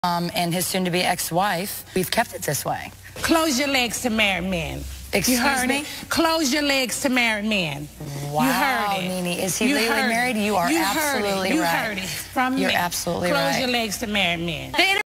and his soon-to-be ex-wife, we've kept it this way. Close your legs to married men. Excuse you heard me? it. Close your legs to married men. Wow, you heard it. Nene, is he legally married? You are absolutely right. You heard it from me. You're absolutely right. Close your legs to married men.